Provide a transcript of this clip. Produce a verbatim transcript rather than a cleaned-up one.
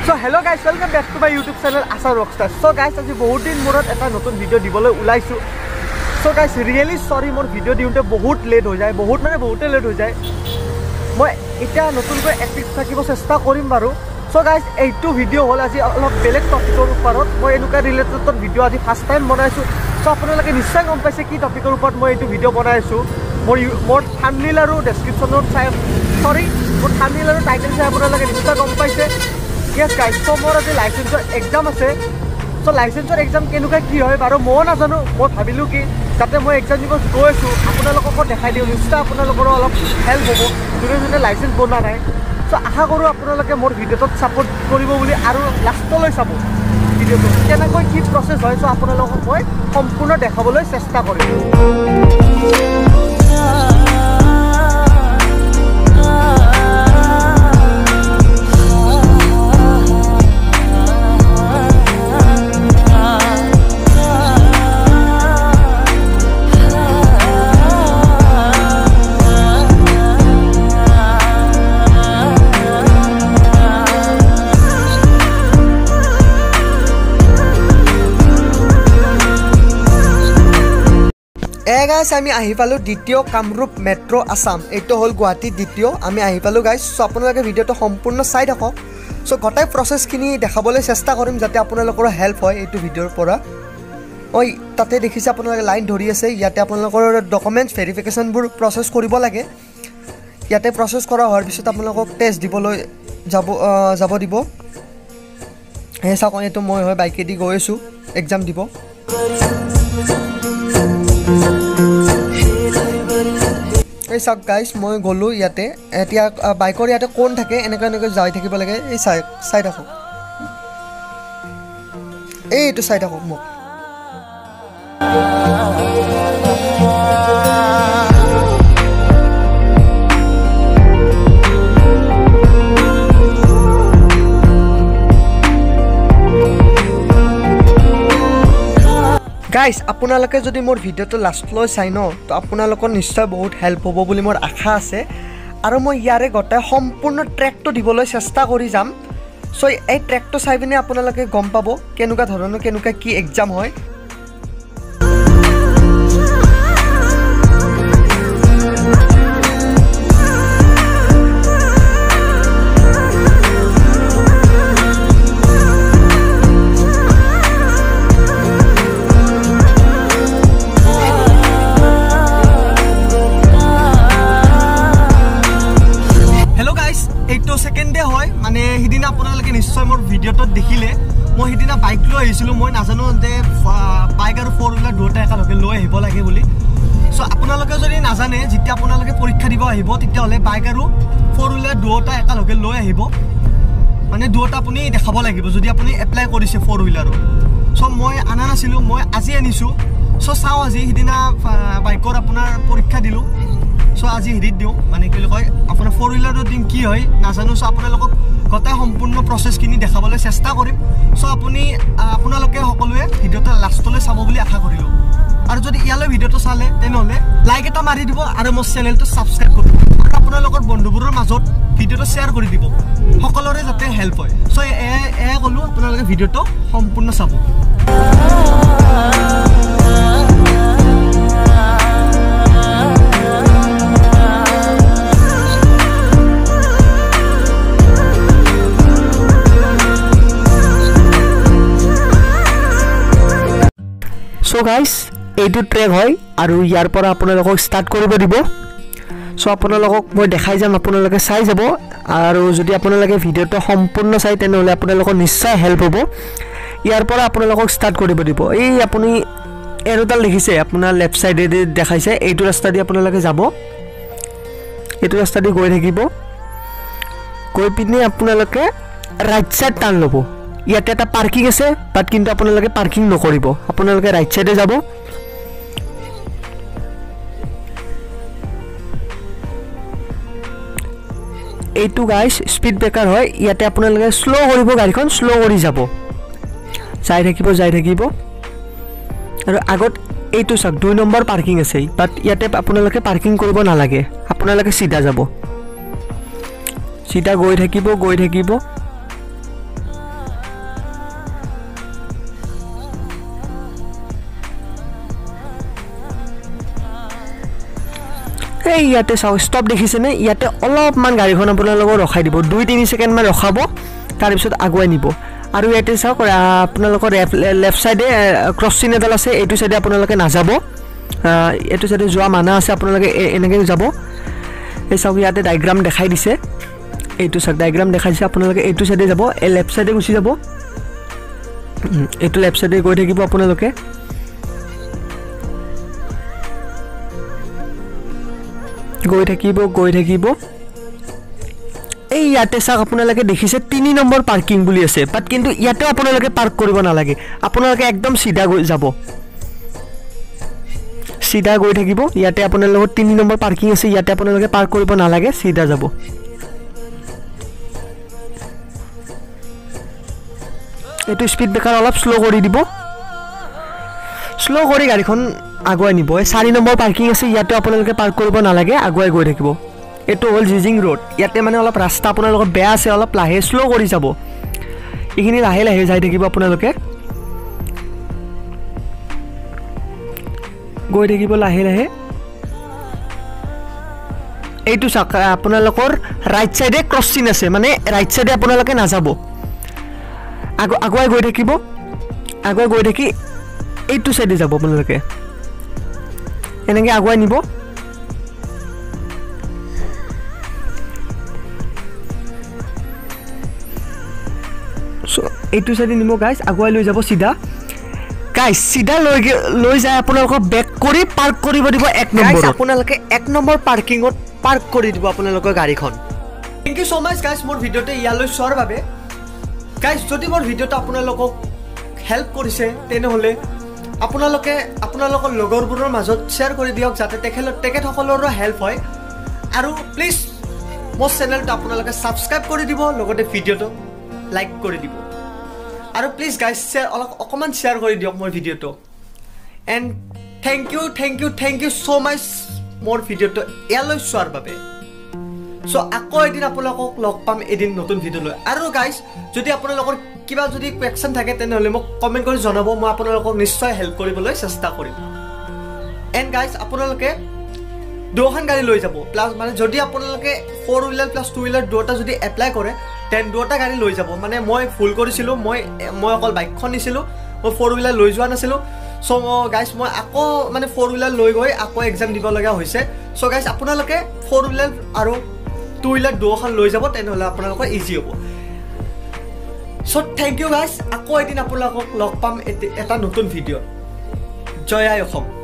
So hello guys, welcome back to my YouTube channel Asa Rockstar. So guys, আজি বহুত দিন মূৰত এটা নতুন ভিডিও দিবলৈ ওলাইছো. So guys, really sorry মোৰ ভিডিও দিওঁতে বহুত লেট হৈ যায়, বহুত মানে বহুতে লেট হৈ যায়. মই এটা নতুনকৈ এক্টিভ থাকিব চেষ্টা কৰিম বাৰু. So guys, এইটো ভিডিও হ'ল আজি অলপ বেলেগ টপিকৰ ওপৰত. মই এনেকুৱা ৰিলেটেড ভিডিও আজি ফাৰ্ষ্ট টাইম বনাইছো. So আপোনালোকে নিশ্চয় গম পাইছে কি টপিকৰ ওপৰত মই এইটো ভিডিও বনাইছো. মোৰ মোৰ থাম্বনেইল আৰু ডেসক্ৰিপচনত চাই সৰি মোৰ থাম্বনেইল আৰু টাইটেল চাই আপোনালোকে নিশ্চয় গম পাইছে. Yes guys, so মোৰ আজি লাইসেন্সৰ এক্সাম আছে. So লাইসেন্সৰ এক্সাম কেনেকুৱা কি হয় বাৰু মই নাজানো. মই ভাবিলো কি যাতে মই এক্সাম দিব গৈছো আপোনালোকক দেখাই দিওঁ, নিশ্চয় আপোনালোকৰ অলপ হেল্প হ'ব যোনে যোনে লাইসেন্স বনোৱা নাই. So আশা কৰোঁ আপোনালোকে মোৰ ভিডিঅ'টোত ছাপোৰ্ট কৰিব বুলি আৰু লাষ্টলৈ চাব ভিডিঅ'টো কেনেকৈ কি প্ৰচেছ হয়. চ' আপোনালোকক মই সম্পূৰ্ণ দেখাবলৈ চেষ্টা কৰিম. এ গাইছ আমি আহি পালোঁ দ্বিতীয় কামৰূপ মেট্ৰ' আছাম. এইটো হ'ল গুৱাহাটীৰ দ্বিতীয় আমি আহি পালোঁ গাইছ. চ' আপোনালোকে ভিডিঅ'টো সম্পূৰ্ণ চাই থাকক. চ' গোটেই প্ৰচেছখিনি দেখাবলৈ চেষ্টা কৰিম যাতে আপোনালোকৰ হেল্প হয় এইটো ভিডিঅ'ৰ পৰা. ঐ তাতে দেখিছে আপোনালোকে লাইন ধৰি আছে. ইয়াতে আপোনালোকৰ ডকুমেণ্টছ ভেৰিফিকেশ্যনবোৰ প্ৰচেছ কৰিব লাগে. ইয়াতে প্ৰচেছ কৰা হোৱাৰ পিছত আপোনালোকক টেষ্ট দিবলৈ যাব যাব দিব. সেই চাওক এইটো মই হয় বাইকেদি গৈ আছোঁ এক্সাম দিব. এই চাওক গাইছ মই গ'লোঁ ইয়াতে. এতিয়া বাইকৰ ইয়াতে কোন থাকে এনেকৈ এনেকৈ যাই থাকিব লাগে. এই চাই চাই থাকক, এইটো চাই থাকক মোক. গাইছ আপোনালোকে যদি মোৰ ভিডিঅ'টো লাষ্টলৈ চাই ন তো আপোনালোকৰ নিশ্চয় বহুত হেল্প হ'ব বুলি মোৰ আশা আছে. আৰু মই ইয়াৰে গোটেই সম্পূৰ্ণ ট্ৰেকটো দিবলৈ চেষ্টা কৰি যাম. চ' এই ট্ৰেকটো চাই পিনে আপোনালোকে গম পাব কেনেকুৱা ধৰণৰ কেনেকুৱা কি এক্সাম হয়. মানে সিদিনা আপোনালোকে নিশ্চয় মোৰ ভিডিঅ'টোত দেখিলে মই সিদিনা বাইক লৈ আহিছিলোঁ. মই নাজানো যে বাইক আৰু ফ'ৰ হুইলাৰ দুয়োটা একেলগে লৈ আহিব লাগে বুলি. চ' আপোনালোকে যদি নাজানে যেতিয়া আপোনালোকে পৰীক্ষা দিব আহিব তেতিয়াহ'লে বাইক আৰু ফ'ৰ হুইলাৰ দুয়োটা একেলগে লৈ আহিব. মানে দুয়োটা আপুনি দেখাব লাগিব যদি আপুনি এপ্লাই কৰিছে ফ'ৰ হুইলাৰো. চ' মই অনা নাছিলোঁ, মই আজি আনিছোঁ. চ' চাওঁ আজি সিদিনা বাইকৰ আপোনাৰ পৰীক্ষা দিলোঁ. চ' আজি হেৰিত দিওঁ মানে কি বুলি কয় আপোনাৰ ফ'ৰ হুইলাৰৰ দিম কি হয় নাজানো. চ' আপোনালোকক গোটেই সম্পূৰ্ণ প্ৰচেছখিনি দেখাবলৈ চেষ্টা কৰিম. চ' আপুনি আপোনালোকে সকলোৱে ভিডিঅ'টো লাষ্টলৈ চাব বুলি আশা কৰিলোঁ. আৰু যদি ইয়ালৈ ভিডিঅ'টো চালে তেনেহ'লে লাইক এটা মাৰি দিব আৰু মোৰ চেনেলটো ছাবস্ক্ৰাইব কৰিব আৰু আপোনালোকৰ বন্ধুবোৰৰ মাজত ভিডিঅ'টো শ্বেয়াৰ কৰি দিব সকলোৰে যাতে হেল্প হয়. চ' এয়া ক'লোঁ আপোনালোকে ভিডিঅ'টো সম্পূৰ্ণ চাব. চ' গাইছ এইটো ট্ৰেক হয় আৰু ইয়াৰ পৰা আপোনালোকক ষ্টাৰ্ট কৰিব দিব. চ' আপোনালোকক মই দেখাই যাম, আপোনালোকে চাই যাব. আৰু যদি আপোনালোকে ভিডিঅ'টো সম্পূৰ্ণ চাই তেনেহ'লে আপোনালোকৰ নিশ্চয় হেল্প হ'ব. ইয়াৰ পৰা আপোনালোকক ষ্টাৰ্ট কৰিব দিব. এই আপুনি এৰোডাল দেখিছে আপোনাৰ লেফ্ট ছাইডেদি দেখাইছে, এইটো ৰাস্তা দি আপোনালোকে যাব. এইটো ৰাস্তা দি গৈ থাকিব. গৈ পিনে আপোনালোকে ৰাইট ছাইড টাৰ্ণ ল'ব. ইয়াতে এটা পাৰ্কিং আছে বাট কিন্তু আপোনালোকে পাৰ্কিং নকৰিব, আপোনালোকে ৰাইট ছাইডে যাব. এইটো গাইছ স্পীড ব্ৰেকাৰ হয়. ইয়াতে আপোনালোকে শ্ল' কৰিব, গাড়ীখন শ্ল' কৰি যাব, যাই থাকিব যাই থাকিব. আৰু আগত এইটো চাওক দুই নম্বৰ পাৰ্কিং আছে বাট ইয়াতে আপোনালোকে পাৰ্কিং কৰিব নালাগে, আপোনালোকে চিধা যাব, চিধা গৈ থাকিব গৈ থাকিব এই ইয়াতে চাওক ষ্টপ দেখিছেনে ইয়াতে অলপমান গাড়ীখন আপোনালোকক ৰখাই দিব দুই তিনি ছেকেণ্ডমান ৰখাব তাৰপিছত আগুৱাই নিব আৰু ইয়াতে চাওক আপোনালোকৰ লেফ্ট চাইডে ক্ৰছ চিন এডাল আছে এইটো চাইডে আপোনালোকে নাযাব এইটো চাইডে যোৱা মানা আছে আপোনালোকে এনেকৈ যাব এই চাওক ইয়াতে ডায়েগ্ৰাম দেখাই দিছে এইটো চাওক ডায়েগ্ৰাম দেখাই দিছে আপোনালোকে এইটো চাইডে যাব এই লেফ্ট চাইডে গুচি যাব এইটো লেফ্ট চাইডে গৈ থাকিব আপোনালোকে গৈ থাকিব গৈ থাকিব এই ইয়াতে চাওক আপোনালোকে দেখিছে তিনি নম্বৰ পাৰ্কিং বুলি আছে বাট কিন্তু ইয়াতে আপোনালোকে পাৰ্ক কৰিব নালাগে আপোনালোকে একদম সিধা গৈ যাব সিধা গৈ থাকিব ইয়াতে আপোনালোকৰ তিনি নম্বৰ পাৰ্কিং আছে ইয়াতে আপোনালোকে পাৰ্ক কৰিব নালাগে সিধা যাব এইটো স্পীড ব্ৰেকাৰ অলপ স্লো কৰি দিব স্লো কৰি গাড়ীখন আগুৱাই নিব এই চাৰি নম্বৰ পাৰ্কিং আছে ইয়াতে আপোনালোকে পাৰ্ক কৰিব নালাগে আগুৱাই গৈ থাকিব এইটো হ'ল জিজিং ৰোড ইয়াতে মানে অলপ ৰাস্তা আপোনালোকৰ বেয়া আছে অলপ লাহে স্লো কৰি যাব এইখিনি লাহে লাহে যাই থাকিব আপোনালোকে গৈ থাকিব লাহে লাহে এইটো চাওক আপোনালোকৰ ৰাইট চাইডে ক্ৰছ চিন আছে মানে ৰাইট চাইডে আপোনালোকে নাযাব আগুৱাই গৈ থাকিব আগুৱাই গৈ থাকি এইটো চাইডে যাব আপোনালোকে এনেকৈ আগুৱাই নিব এইটো চাইডে নিব গাইজ আগুৱাই লৈ যাব চিধা গাইজ চিধা লৈ লৈ যায় আপোনালোকক বেক কৰি পাৰ্ক কৰিব দিব এক নম্বৰ আপোনালোকে এক নম্বৰ পাৰ্কিঙত পাৰ্ক কৰি দিব আপোনালোকৰ গাড়ীখন thank you so' much guys মোৰ ভিডিঅ'টো ইয়ালৈ চোৱাৰ বাবে গাইজ যদি মোৰ ভিডিঅ'টো আপোনালোকক হেল্প কৰিছে তেনেহ'লে আপোনালোকে আপোনালোকৰ লগৰবোৰৰ মাজত শ্বেয়াৰ কৰি দিয়ক যাতে তেখেত তেখেতসকলৰো হেল্প হয় আৰু প্লিজ মোৰ চেনেলটো আপোনালোকে ছাবস্ক্ৰাইব কৰি দিব লগতে ভিডিঅ'টো লাইক কৰি দিব আৰু প্লিজ গাইজ শ্বেয়াৰ অলপ অকণমান শ্বেয়াৰ কৰি দিয়ক মোৰ ভিডিঅ'টো and thank you thank you thank you so' much মোৰ ভিডিঅ'টো ইয়ালৈ চোৱাৰ বাবে চ' আকৌ এদিন আপোনালোকক লগ পাম এদিন নতুন ভিডিঅ' লৈ আৰু গাইজ যদি আপোনালোকৰ কিবা যদি কুৱেশ্যন থাকে তেনেহ'লে মোক কমেণ্ট কৰি জনাব মই আপোনালোকক নিশ্চয় হেল্প কৰিবলৈ চেষ্টা কৰিম এণ্ড গাইজ আপোনালোকে দুখন গাড়ী লৈ যাব প্লাছ মানে যদি আপোনালোকে four wheeler plus two wheeler দুটা যদি এপ্লাই কৰে তেন দুটা গাড়ী লৈ যাব মানে মই ভুল কৰিছিলোঁ মই মই অকল বাইকখন নিছিলোঁ মই ফ'ৰ হুইলাৰ লৈ যোৱা নাছিলোঁ চ' গাইজ মই আকৌ মানে ফ'ৰ হুইলাৰ লৈ গৈ আকৌ এক্সাম দিব লগা হৈছে চ' গাইজ আপোনালোকে ফ'ৰ হুইলাৰ আৰু টু হুইলাৰ দুখন লৈ যাব তেনেহ'লে আপোনালোকৰ ইজি হ'ব চ' থেংক ইউ গাইজ আকৌ এদিন আপোনালোকক লগ পাম এটা নতুন ভিডিঅ' জয় আই অসম